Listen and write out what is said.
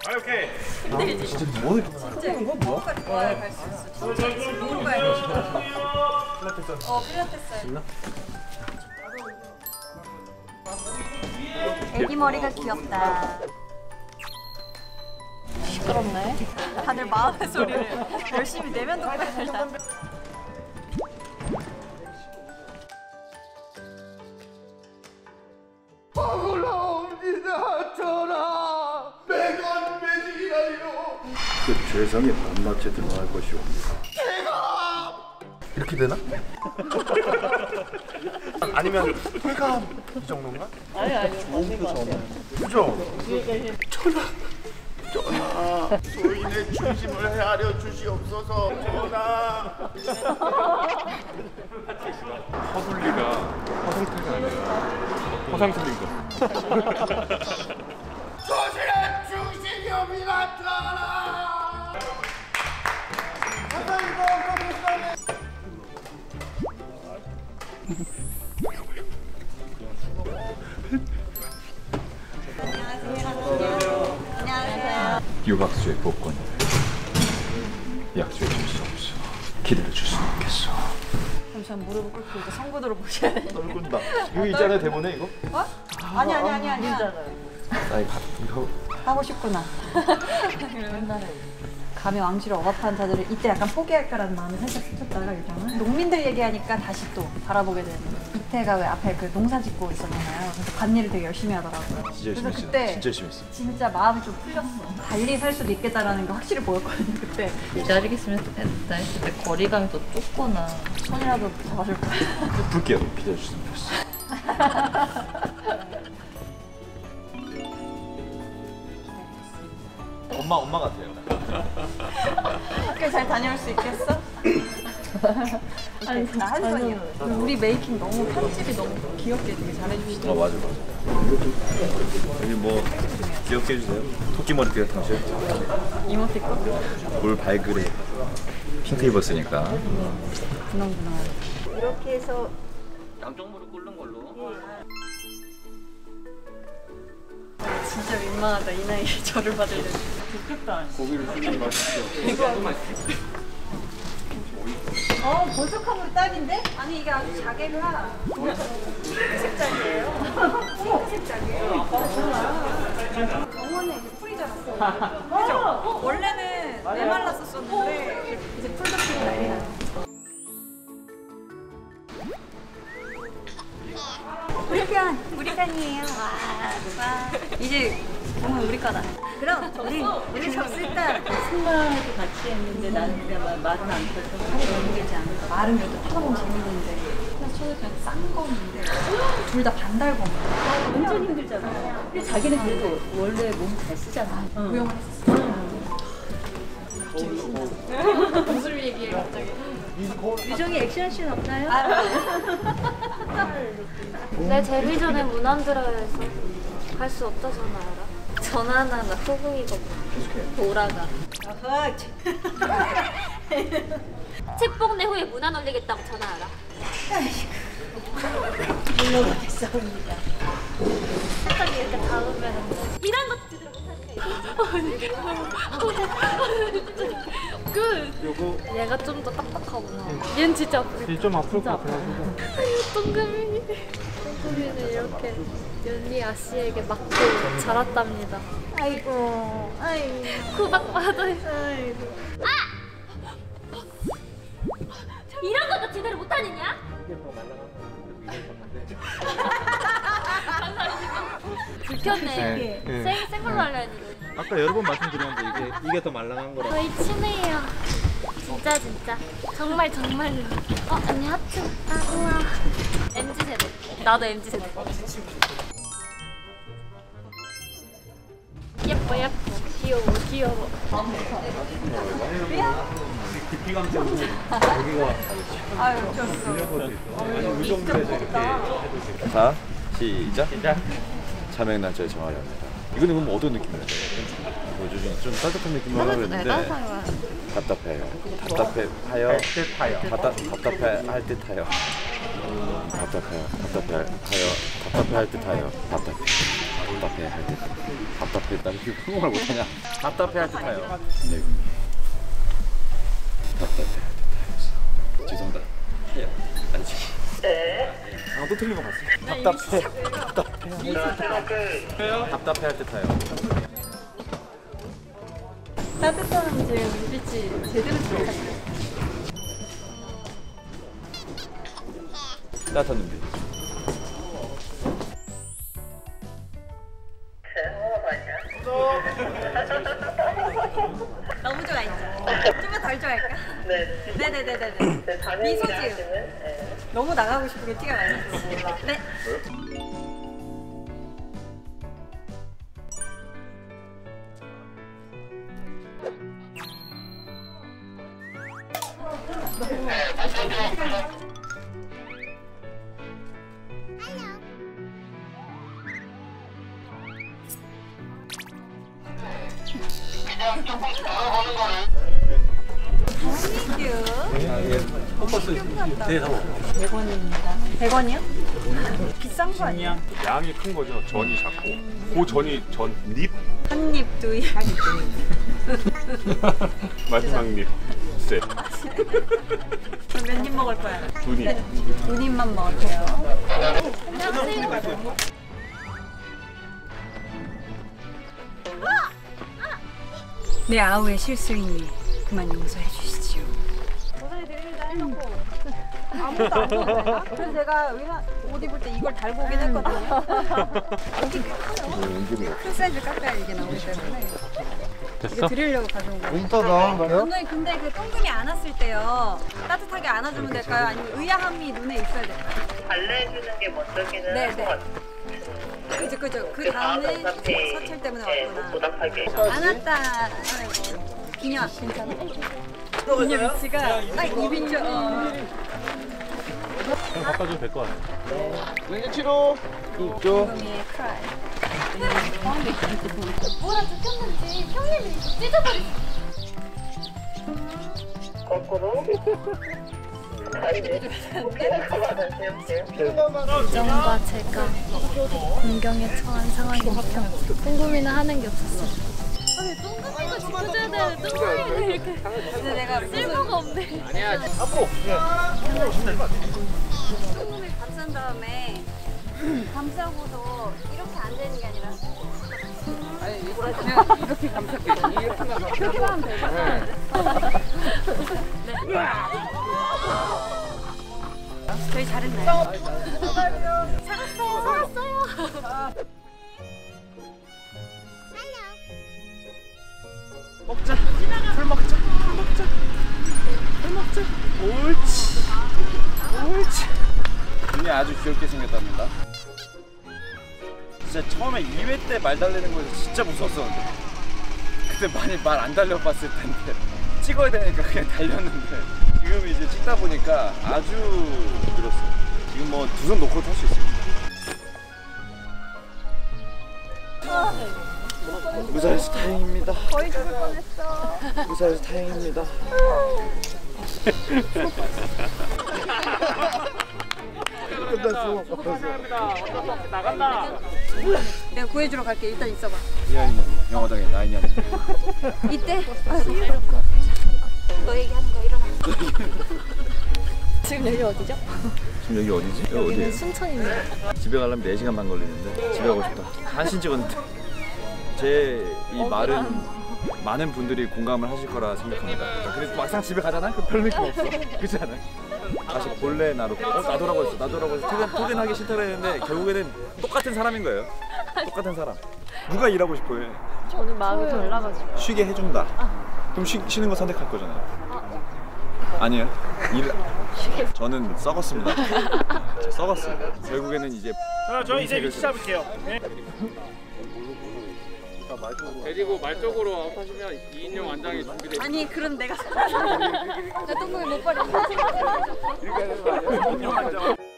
아, 오케이. 힘들지. 진짜 뭐 진짜 뭐가 좋아야 갈 수 있어. 진짜 누군가 필라테스. 애기 머리가 귀엽다. 시끄럽네. 다들 마음의 소리를 열심히 내면 듣고 있다. 올라옵니다 전하. 매건 매직이라니요. 그 죄성에 반나체 들어갈 것이옵니다. 이렇게 되나? 아니면 홀감 이 정도인가? 아니. 그죠? 전하 소인의 중심을 헤아려 주시옵소서. 전하. 허술리가 허송태가 아니라 허상틀리가. 소신의 중심이옵니다 전하. 안녕하세요. 유박수의 복권 약주해 줄 수 없어. 기다려 줄 수 없겠어. 잠시만 무릎을 꿇고 이거 성구도로 보셔야 돼. 꾼다. 이거 있잖아요 대본에 이거? 어? 아니야. 나 이거 하고 싶구나. 옛날에 감히 왕실을 억압한 자들을 이때 약간 포기할까라는 마음이 살짝 스쳤다가 요즘은 농민들 얘기하니까 다시 또 바라보게 되는. 이태가 왜 앞에 그 농사 짓고 있었잖아요. 그래서 관리를 되게 열심히 하더라고요. 진짜 열심히 그래서 했어. 그때 진짜 열심히 했어. 진짜 마음이 좀 풀렸어. 달리 살 수도 있겠다라는 게 확실히 보였거든요 그때. 기다리겠으면 했을 때 거리감이 더 좁구나. 손이라도 잡아줄 거야. 불게요. 기다려 주시면 좋겠어. 엄마 같아요. 학교 잘 다녀올 수 있겠어? 아니, 나 한선이야. 우리 메이킹 너무 편집이 너무 귀엽게 되게 잘해주시더라고. 맞아. 여기 뭐 귀엽게 해주세요. 토끼 머리띠 같은 거죠? 이모티콘? 물 발그레 핑크 입었으니까. 분홍분홍. 이렇게 해서 양쪽 무릎 꿇는 걸로. 진짜 민망하다. 이 나이에 저를 받으려니. 좋겠다. 고기를 주는 맛있어. 보석함으로 딱인데? 아니 이게 아주 자개가 핑크색 짝이에요. 핑크색 짝이에요. 정원에 이제 풀이 자랐어. 그죠? 원래는 메말랐었었는데 이제 풀도 피고 난리 나요. 우리 편이에요. 와. 이제 보면 우리 거다. 그럼 우리 접수했다. 승마도 같이 했는데 나는 그냥 말은 안 들어서 살이 너무 길지 않을까? 말은 그래도 타다 보면 재밌는데 그냥 저는 그냥 싼 거인데 둘 다 반달검. 완전 힘들잖아. 근데 자기는 그래도 원래 몸 잘 쓰잖아. 무용을 했었어. 무술 얘기해 갑자기. 유정이 액션씬 없나요? 내 데뷔 전에 무난드라에서 갈 수 없다 전화 알아? 전화 하나가 소금이거든. 돌아가. 책봉 내 후에 문안 올리겠다고 전화 알아? 물러가겠습니다. 살짝 이렇게 닿으면 이런 것도 제대로 못하네. 끝! 얘가 좀 더 딱딱하구나. 얘는 진짜 아프겠다. 좀 아플 것 같아가지고. 동금이 동금이는 이렇게 연리 아씨에게 맞고 자랐답니다. 아이고. 구박받아요. 아! 이런 것도 제대로 못하느냐? 불켰네. 센 걸로 하려 했는데. 아까 여러 번 말씀드렸는데 이게 더 말랑한 거라. 저희 친해요. 진짜. 정말. 언니 하트. 우와. MZ세대. 나도 MZ세대. 예뻐. 귀여워. 아유 좋았어. 자, 시작. 자명 날짜에 정하려 합니다. 이거는 그럼 어떤 느낌이에요? 좀 따뜻한 느낌으로 하려고 했는데 답답해요. 답답해요. 답답할 듯하여. 답답해요. 답답할 듯하여. 답답해. 답답해 할 때. 답답해. 나 이렇게 한국말 못하냐? 답답해 할 때 타요. 네. 답답해 할 때 타였어. 죄송합니다. 예. 아니지. 아, 또 틀린 거 봤어. 답답해 할 때 타요. 따뜻한 지금 눈빛이 제대로 들어갔어요. 따뜻한 눈빛. 너무 좋아 있죠? 좀만 덜 좋아할까? 네네네네네. 미소 지음. 너무 나가고 싶은 게 티가 많이 났어요. 네. 컴퍼스 대사 100원입니다. 100원이요? 비싼 거 아니야? 양이 큰 거죠. 전이 작고. 그 전이 전립 한 입, 두 입. 마지막 립 셋. 그럼 몇 입 먹을 거야? 두 입. 네, 두 입만 먹을게요. 내 아우의 실수이니 그만 용서해 주시지요. 고사리 드립니다 해놓고 아무것도 안 보네. 그래서 제가 옷 입을 때 이걸 달고 오긴 했거든요. 여기 꽤 커요. 큰 사이즈 깎아야 이게 나오기 때문에 이거 드리려고 가져온 거예요. 인스타 나온가요? 감독님 근데 그 똥금이 안 왔을 때요 따뜻하게 안아주면 될까요? 아니면 의아함이 눈에 있어야 될까요? 발라해주는 게 먼저기는 네, 할 네. 것 같아요. 그죠 그죠. 그 다음에 서칠 때문에 왔구나. 보답하게. 안았다. 기녀 괜찮아? 기녀 위치가 딱 입인 줄. 좀 바꿔줘도 될 것 같아. 왼치로 있죠. 똥금이의 크라이. 뭐라 죽였는지 형님이 찢어버리지. 거꾸로. 정과 제가 공경에 처한 상황이니까 궁금이는 하는 게 없었어요. 아니 똥금이가 지켜줘야 되는데 똥금이가 이렇게 근데 내가 쓸모가 없네. 똥금이 감싼 다음에 감싸고도 이렇게 앉아있는 게 아니라 이렇게 감쌀게. 이렇게만 하면 되잖아. 네. 저희 잘했나요? 살았어요. 먹자. 술 먹자. 술 먹자. 술 먹자. 옳지. 옳지. 눈이 아주 귀엽게 생겼답니다. 진짜 처음에 2회 때 말 달리는 거에서 진짜 무서웠었는데 그때 많이 말 안 달려봤을 텐데 찍어야 되니까 그냥 달렸는데 지금 이제 찍다 보니까 아주 늘었어요. 지금 뭐 두 손 놓고 탈 수 있습니다. 무사해서 다행입니다. 거의 죽을 뻔했어. 무사해서 다행입니다. 내가 구해주러 갈게. 일단 있어봐. 이하이 영화당의 나인이 아니. 이때? 너 얘기하는 거 일어나. 지금 여기 어디죠? 지금 여기 어디지? 여기 여기는 어디예요? 순천입니다. 집에 가려면 4시간 반 걸리는데 집에 가고 싶다. 한신 찍었는데 제 이 말은 많은 분들이 공감을 하실 거라 생각합니다. 근데 막상 집에 가잖아? 그럼 별 느낌 없어. 그렇지 않아요? 다시 본래 나로 나도라고 했어. 나도라고 해서 퇴근하기 싫다 그랬는데 결국에는 똑같은 사람인 거예요. 똑같은 사람. 누가 일하고 싶어 해? 저는 마음이 달라가지고. 쉬게 해준다. 그럼 쉬는 거 선택할 거잖아요. 아니에요. 저는 썩었습니다. 썩었어요. 결국에는 이제 저 이제 위치 잡을게요. 데리고 말 쪽으로 아웃하시면 2인용 안장이 준비돼 있습니다. 아니 그럼 내가 나 똥금이 못 버려. 이렇게 하는 거 아니야?